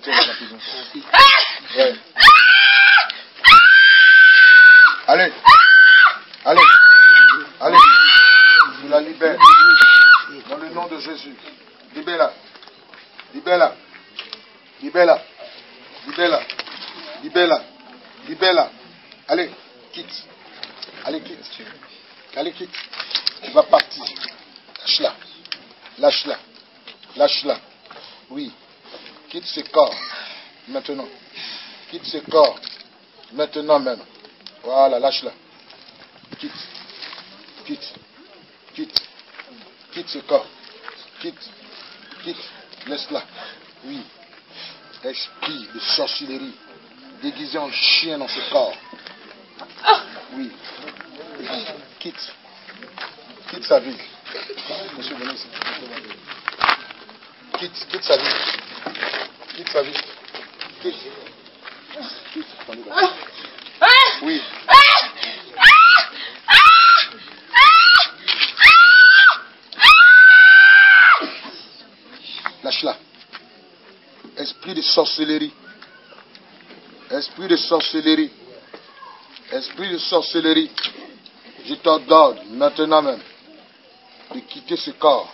tiens dans la prison. Ouais. Allez. Allez. Allez. Tu la libères. Dans le nom de Jésus. Libère-la. Libère-la. Libère-la. Libère-la. Libère-la. Libère-la. Allez, quitte. Allez, quitte. Allez, quitte. Tu vas partir. Lâche-la. Lâche-la. Lâche-la. Oui. Quitte ce corps. Maintenant. Quitte ce corps. Maintenant même. Voilà, lâche-la. Quitte. Quitte. Quitte. Quitte ce corps. Quitte. Quitte. Laisse-la. Oui. Esprit de sorcellerie. Déguisé en chien dans ce corps. Oui. Quitte. Quitte sa vie. Monsieur, venez ici. Quitte sa vie. Quitte sa vie. Quitte. Quitte. Attendez là. Oui. Lâche-la. Esprit de sorcellerie. Esprit de sorcellerie. Esprit de sorcellerie. Je t'ordonne maintenant même de quitter ce corps.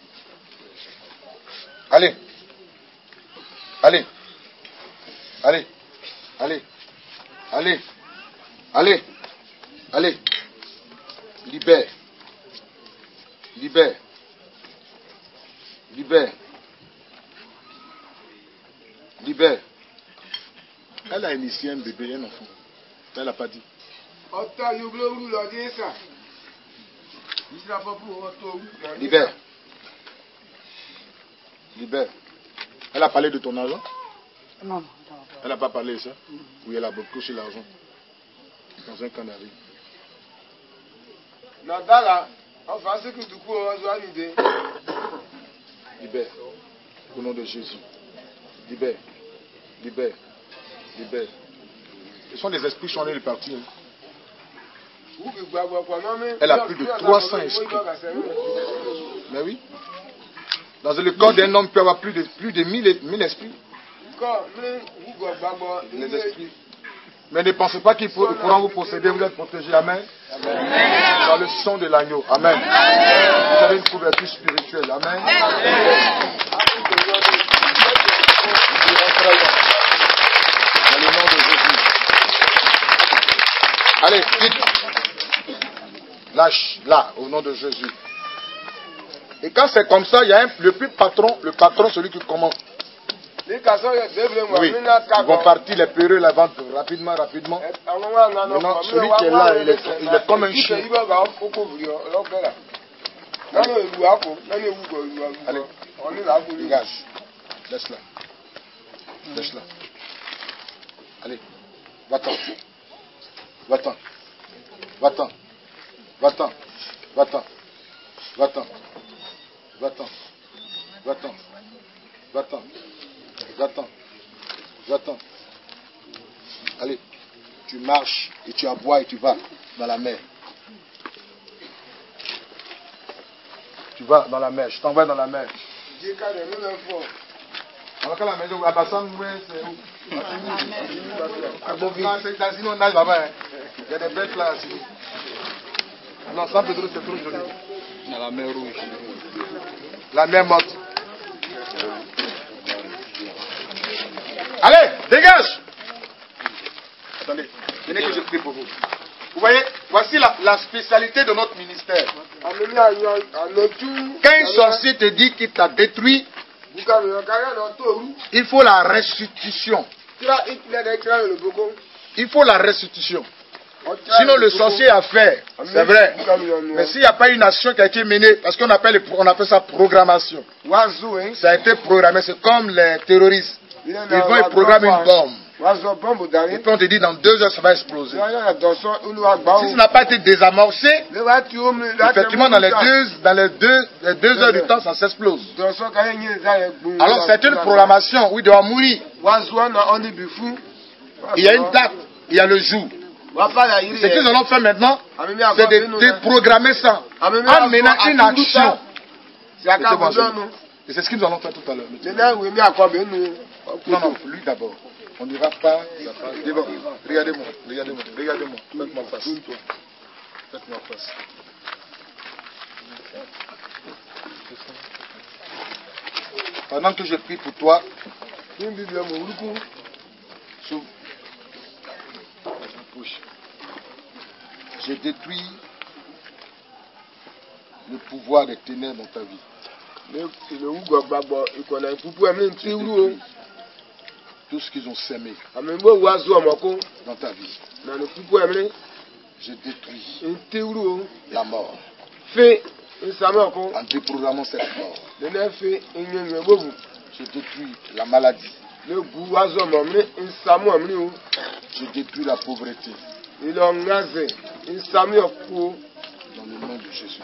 Allez. Allez. Allez. Allez. Allez. Allez. Allez. Libère. Libère. Libère. Libère. Elle a initié un bébé, un enfant. Elle n'a pas dit. Libère. Libère. Elle a parlé de ton argent? Non. Elle n'a pas parlé de ça? Oui, elle a beaucoup sur l'argent. Dans un canari. Libère. Au nom de Jésus. Libère. Libère. Libère. Ce sont des esprits qui sont allés partir. Elle a plus de 300 esprits. Mais oui. Dans le corps d'un homme, il peut y avoir plus de 1000 esprits. Les esprits. Mais ne pensez pas qu'ils pourront vous posséder, vous êtes protégés. Amen. Amen. Dans le sang de l'agneau. Amen. Vous avez une couverture spirituelle. Amen. Dans le nom de Jésus. Allez, vite. Lâche, là, au nom de Jésus. Et quand c'est comme ça, il y a le patron, celui qui commande. Oui, ils vont partir les peureux, la vente rapidement. Maintenant, celui qui est là, il est comme un chien. Allez, dégage. Laisse-la. Laisse-la. Allez, va-t'en. Va-t'en. Va-t'en. Va-t'en. Va-t'en. Va-t'en. Va-t'en. Va-t'en. Va-t'en. Va-t'en. Va-t'en. Allez, tu marches et tu aboies et tu vas dans la mer. Tu vas dans la mer, je t'envoie dans la mer. Alors que la maison, à Bassam, c'est où? Il y a des bêtes là. Non, San Pedro, c'est trop joli. Dans la mer rouge. La mer morte. Allez, dégage! Attendez, venez que je prie pour vous. Vous voyez, voici la spécialité de notre ministère. Quand un sorcier te dit qu'il t'a détruit, il faut la restitution. Il faut la restitution. Sinon le sorcier a fait, c'est vrai. Mais s'il n'y a pas une action qui a été menée, parce qu'on appelle ça programmation. Ça a été programmé, c'est comme les terroristes. Ils vont et programment une bombe. Et puis on te dit dans 2 heures ça va exploser. Si ça n'a pas été désamorcé, effectivement dans les deux heures du temps ça s'explose. Alors c'est une programmation où il doit mourir. Il y a une date, il y a le jour. Ce que nous allons faire maintenant, c'est de déprogrammer ça en menant une action. Et c'est ce que nous allons faire tout à l'heure. Non, non, lui d'abord. On n'ira pas devant. Regardez-moi, regardez-moi, regardez-moi. Faites-moi face. Faites-moi face. Pendant que je prie pour toi, je détruis le pouvoir des ténèbres dans ta vie. Tout ce qu'ils ont sémé dans ta vie, je détruis la mort. En déprogrammant cette mort, je détruis la maladie. Je détruis la pauvreté. Dans le nom de Jésus.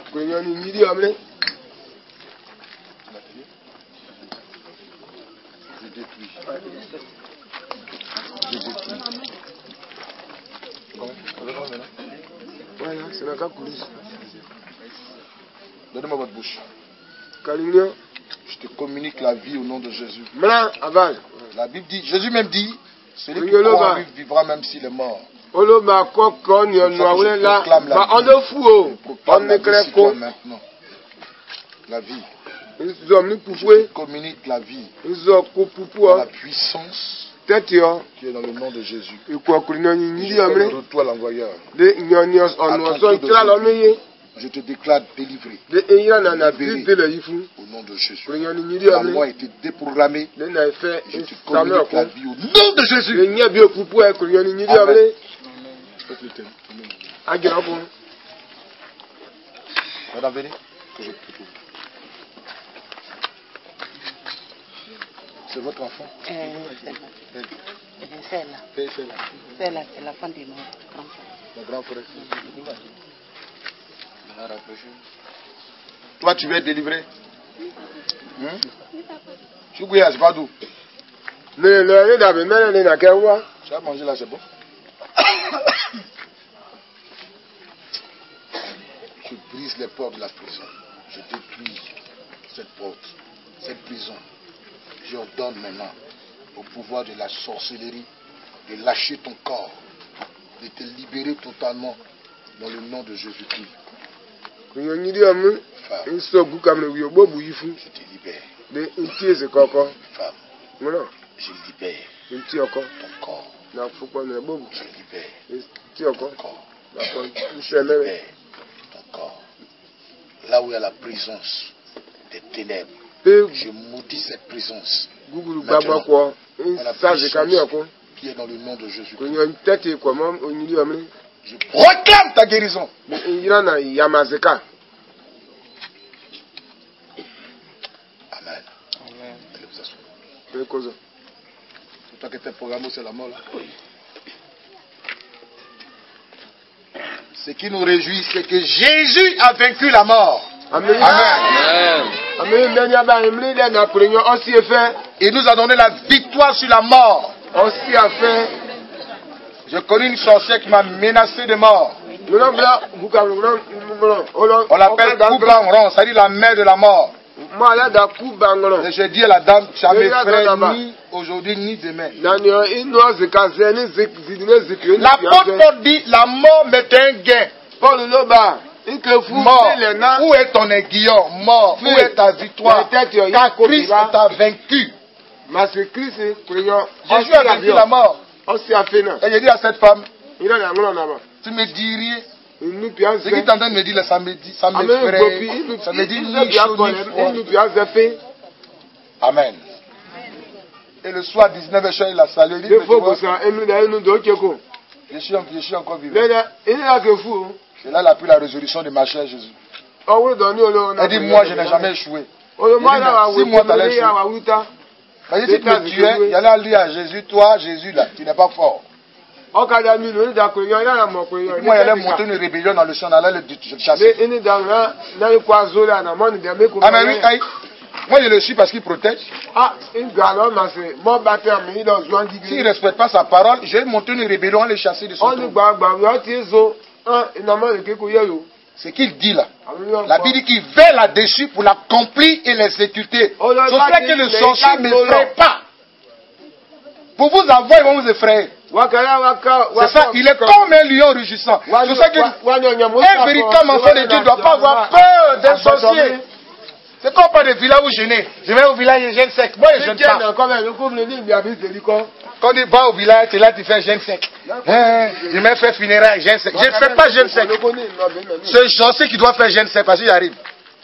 Je détruis. Je détruis. Voilà, c'est la coulisse. Donnez-moi votre bouche. Je te communique la vie au nom de Jésus. La Bible dit, Jésus même dit, celui qui croit en lui vivra même s'il est mort. Je proclame maintenant la vie. Je communique la vie. La puissance qui est dans le nom de Jésus. Je retourne l'envoyeur. Je te déclare délivré. Libéré au nom de Jésus. La loi a été déprogrammée. Je te communique la vie au nom de Jésus. Amen. Madame, venez, que je prie pour vous. C'est votre enfant? C'est là, c'est la femme de mon grand frère. Mon grand frère. Toi, tu veux être délivré? Tu es pas d'où? Tu as mangé là, c'est bon? Je brise les portes de la prison. Je détruis cette porte, cette prison. Je ordonne maintenant au pouvoir de la sorcellerie de lâcher ton corps, de te libérer totalement dans le nom de Jésus-Christ. Femme, je te libère. Femme, je libère ton corps. Je libère ton corps. Je libère ton corps. Là où il y a la présence des ténèbres, je maudis cette présence. Maintenant, la puissance qui est dans le nom de Jésus. Je proclame ta guérison. Amen. C'est toi qui étais programmé, c'est la mort là. Ce qui nous réjouit, c'est que Jésus a vaincu la mort. Amen. Amen. Il nous a donné la victoire sur la mort. Je connais une sorcière qui m'a menacé de mort. On l'appelle Koubangron, c'est-à-dire la mère de la mort. Et j'ai dit à la dame, ça ne m'effraie ni aujourd'hui ni demain. L'apôtre dit, la mort m'est un gain. Mort, où est ton aiguillon? Mort, où est ta victoire? Car Christ t'a vaincu. Jésus a vaincu la mort. Et j'ai dit à cette femme, tu me dis rien. Ce qui t'entend me dire, ça m'effraie. Ça me dit ni chaud ni froid. Amen. Et le soir, 19h, il a salué. Je suis encore vivant. C'est là la résolution de ma chère Jésus. Elle dit, moi, je n'ai jamais échoué. Si moi, tu allais échouer. Mais si tu me tuais, il allait dire à Jésus, toi, Jésus, là, tu n'es pas fort. Moi, il allait monter une rébellion dans le champ, il allait le chasser. Ah, mais oui, moi, je le suis parce qu'il protège. S'il ne respecte pas sa parole, je vais monter une rébellion, le chasser de son trône. Ce qu'il dit là, la Bible dit qu'il veut là-dessus pour l'accomplir et l'exécuter. C'est pour ça que le sorcier ne ferait pas. Pour vous avoir, ils vont vous effrayer. C'est ça, il est comme un lion rugissant. C'est ça qu'un véritable enfant de Dieu ne doit pas avoir peur d'un sorcier. C'est comme pas de village où je n'ai. Je vais au village et jeûne sec. Moi, je jeûne pas. Quand tu vas au village, tu es là, tu fais jeûne sec. Je vais faire funérailles, jeûne sec. Je ne fais pas jeûne sec. C'est sorcier qui doit faire jeûne sec parce qu'il arrive.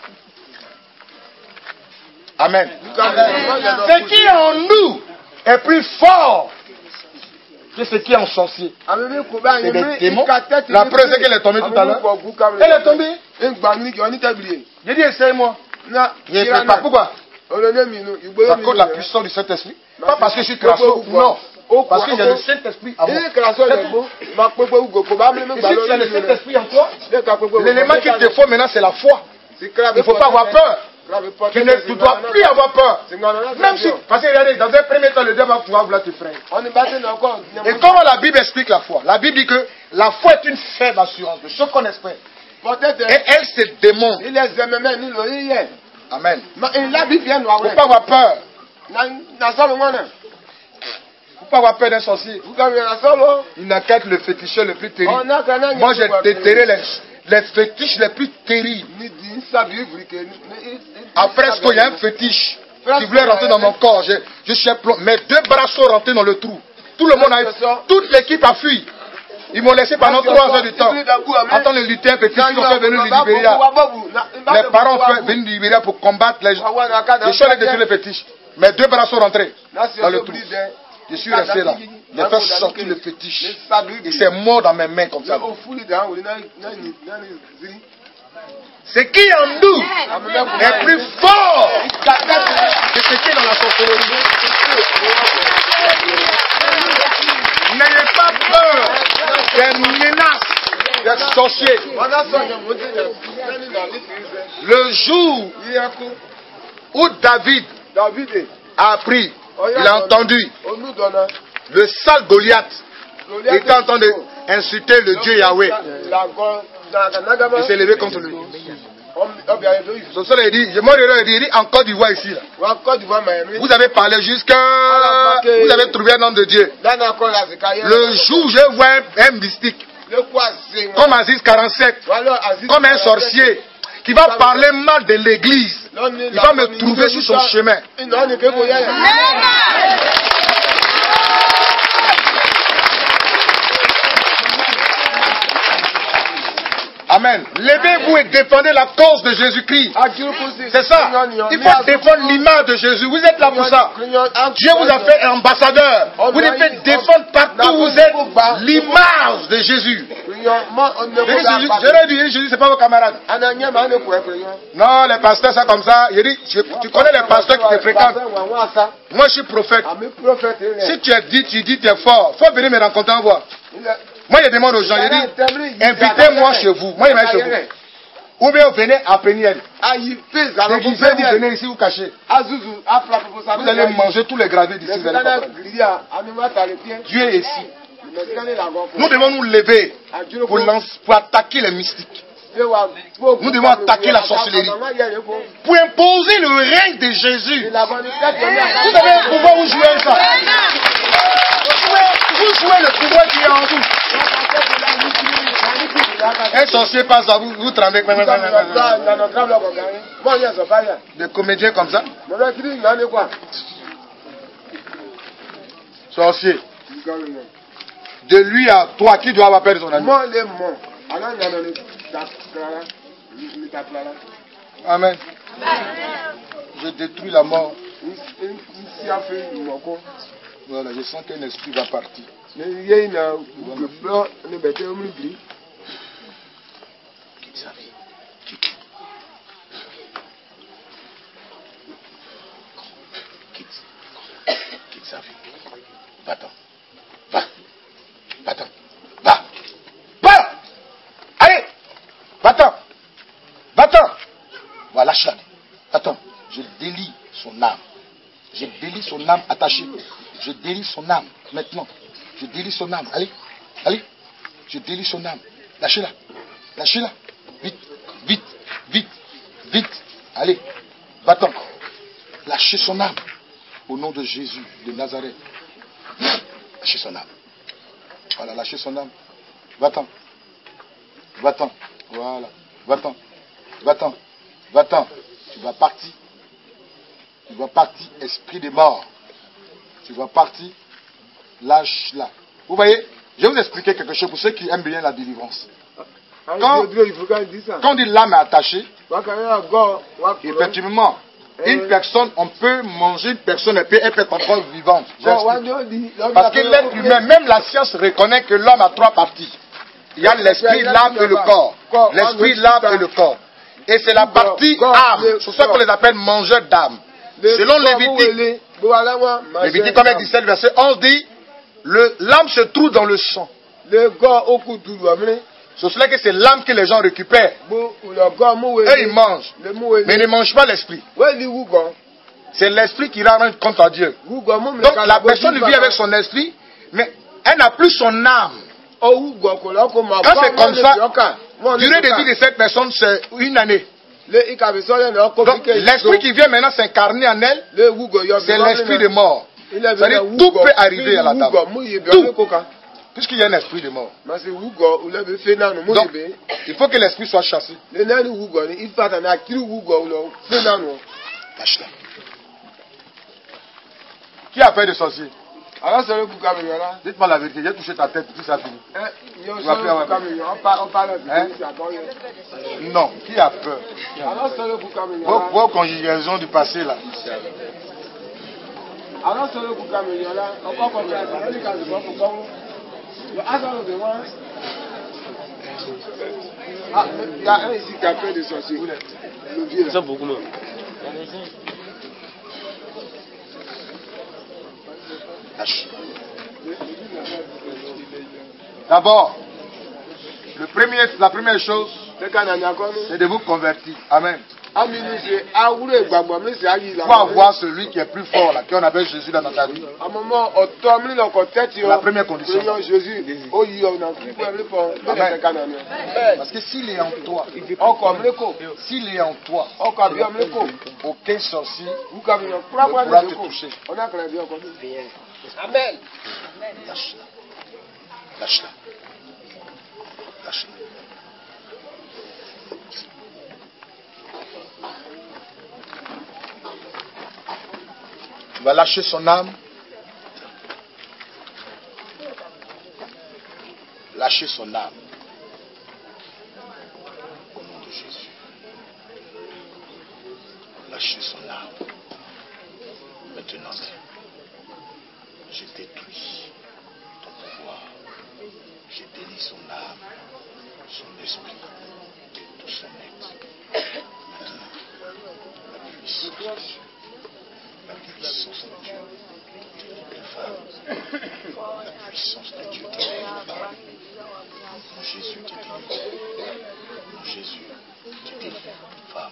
Amen. Ce qui est en nous est plus fort que ce qui est en sorcier. C'est des démons. La preuve c'est qu'elle est tombée tout à l'heure. Elle est tombée. J'ai dit essaye-moi. Je ne peux pas. Pourquoi? À cause de la puissance du Saint-Esprit. Pas parce que je suis crasseux. Non. Parce que j'ai le Saint-Esprit en moi. Et si tu as le Saint-Esprit en toi, l'élément qu'il te faut maintenant c'est la foi. Il ne faut pas avoir peur. Tu ne dois plus avoir peur. Même si, parce que regardez, dans un premier temps, le diable va pouvoir vouloir te freiner. Et comment la Bible explique la foi? La Bible dit que la foi est une faible assurance de ce qu'on espère. Et elle se démontre. Amen. Il ne faut pas avoir peur. Il ne faut pas avoir peur d'un sorcier. Il n'a qu'à être le féticheur le plus terrible. Moi, j'ai déterré les fétiches les plus terribles. Après ce qu'il y a un fétiche qui voulait rentrer dans mon corps, je suis mes deux bras sont rentrés dans le trou. Tout le monde toute l'équipe a fui. Ils m'ont laissé pendant 3 heures de temps. En train de lutter un fétiche, ils ont fait venir du Libéria. Les parents ont fait venir du Libéria pour combattre les gens. Je suis allé détruire les fétiches. Mes deux bras sont rentrés dans le trou. Je suis resté là. J'ai fait sortir le fétiche. Il s'est mort dans mes mains comme ça. Ce qui est en nous est plus fort que ce qui est dans la sorcellerie. N'ayez pas peur des menaces des sorciers. Le jour où David a appris, il a entendu le sale Goliath était en train d'insulter le Dieu Yahweh. Il s'est levé contre lui. Son soeur a dit, il dit en Côte d'Ivoire ici. Là. Vous avez parlé jusqu'à... Vous avez trouvé un homme de Dieu. Le jour où je vois un mystique, comme Aziz 47, comme un sorcier, qui va parler mal de l'église, il va me trouver sur son chemin. Amen. Levez-vous et défendez la cause de Jésus-Christ. C'est ça. Il faut défendre l'image de Jésus. Vous êtes là pour ça. Dieu vous a fait ambassadeur. Vous devez défendre partout où vous êtes l'image de Jésus. J'aurais dit, Jésus, c'est pas vos camarades. Non, les pasteurs, ça comme ça. Il dit, tu connais les pasteurs qui te fréquentent. Moi, je suis prophète. Si tu es dit, tu es fort. Il faut venir me rencontrer en voix. Moi, je demande aux gens, je dis, invitez-moi chez vous. Moi, je vais chez vous. Ou bien, venez à Peniel. Vous venez ici, vous cachez. Vous allez manger tous les gravés d'ici. Dieu est ici. Nous devons nous lever pour attaquer les mystiques. Nous devons attaquer la sorcellerie. Pour imposer le règne de Jésus. Vous avez un pouvoir, vous jouez ça. Vous jouez le pouvoir qui est en vous. Un sorcier passe à vous, vous tremblez. Des comédiens comme ça. Sorcier. De lui à toi, qui doit avoir peur de son ami? Amen. Je détruis la mort. Voilà, je sens qu'un esprit va partir. Quitte sa vie. Va-t'en. Va. Va-t'en. Va. Va. Allez. Va-t'en. Va-t'en. Voilà, lâche-la. Attends, je délie son âme. Je délie son âme attachée. Je délie son âme maintenant. Je délie son âme. Allez, allez. Je délie son âme. Lâchez-la. Lâchez-la. Vite, vite, vite, vite. Allez, va-t'en. Lâchez son âme. Au nom de Jésus de Nazareth. Lâchez son âme. Voilà, lâchez son âme. Va-t'en. Va-t'en. Voilà. Va-t'en. Va-t'en. Va-t'en. Tu vas partir. Tu vas partir, esprit de mort. Tu vas partir. Lâche-la. Vous voyez, je vais vous expliquer quelque chose pour ceux qui aiment bien la délivrance. Quand on dit l'âme est attachée, effectivement, une personne, on peut manger une personne, elle peut être encore vivante. Parce que l'être humain, même la science reconnaît que l'homme a trois parties. Il y a l'esprit, l'âme et le corps. L'esprit, l'âme et le corps. Et c'est la partie âme. C'est ça qu'on les appelle mangeurs d'âme. Selon Lévitique, Lévitique comme 17, verset 11 dit, l'âme se trouve dans le sang. C'est cela que c'est l'âme que les gens récupèrent. Eux, ils mangent. Mais ils ne mangent pas l'esprit. C'est l'esprit qui rend compte à Dieu. Donc la personne vit avec son esprit, mais elle n'a plus son âme. Quand c'est comme ça, la durée de vie de cette personne, c'est une année. Donc l'esprit qui vient maintenant s'incarner en elle, c'est l'esprit de mort. C'est-à-dire tout peut arriver à la table. Tout. Puisqu'il y a un esprit de mort. Donc, il faut que l'esprit soit chassé. Lâche-la. Qui a peur de sorcier? Dites-moi la vérité, j'ai touché ta tête, tout ça fini. Non, qui a peur? Vos conjugaisons du passé là. Il y a un ici qui a peur de sorcier. Le vieux. Ça beaucoup moins. D'abord, la première chose, c'est de vous convertir. Amen. Il faut avoir celui qui est plus fort, là, qu'on appelle Jésus dans notre vie. C'est la première condition. Amen. Parce que s'il est en toi, aucun sorcier ne pourra te toucher. Amen. Lâche-la. Lâche-la. Lâche-la. Il va lâcher son âme. Lâcher son âme. Au nom de Jésus. Lâcher son âme. Maintenant, je détruis ton pouvoir. Je délie son âme, son esprit, tout son être. La puissance de Dieu te femme. La puissance de Dieu te délivre. Mon Jésus te délivre. Mon Jésus te délivre, femme.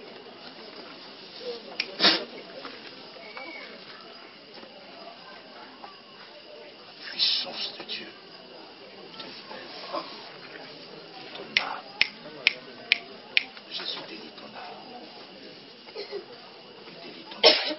La puissance de Dieu te libère. Ton âme. Jésus délie ton âme. Il délie ton âme.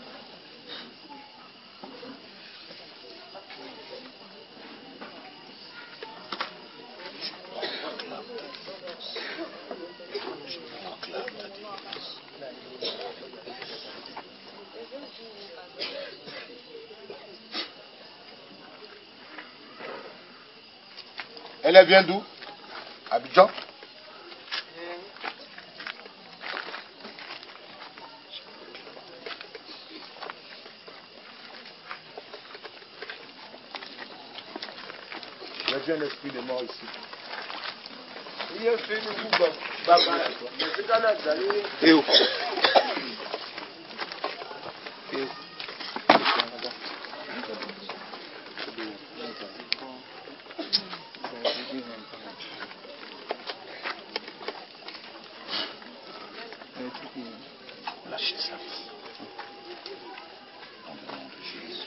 Elle vient d'où? Abidjan? Il y a bien l'esprit de mort ici. Et où? Lâchez ça. Dans le nom de Jésus.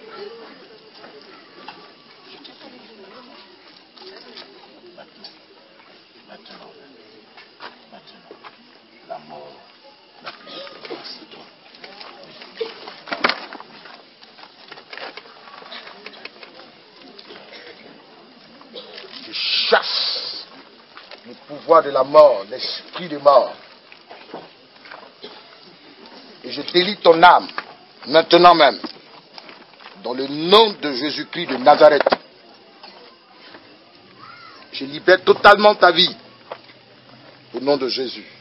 Je te délivre. Maintenant, la mort, la puissance. le pouvoir de la mort, l'esprit de mort. Et je délie ton âme, maintenant même, dans le nom de Jésus-Christ de Nazareth. Je libère totalement ta vie, au nom de Jésus.